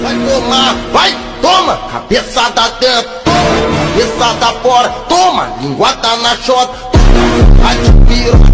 Vai tomar, vai, toma, cabeçada dentro, toma, cabeçada fora, toma, linguada na chota, toma, vai de piroca.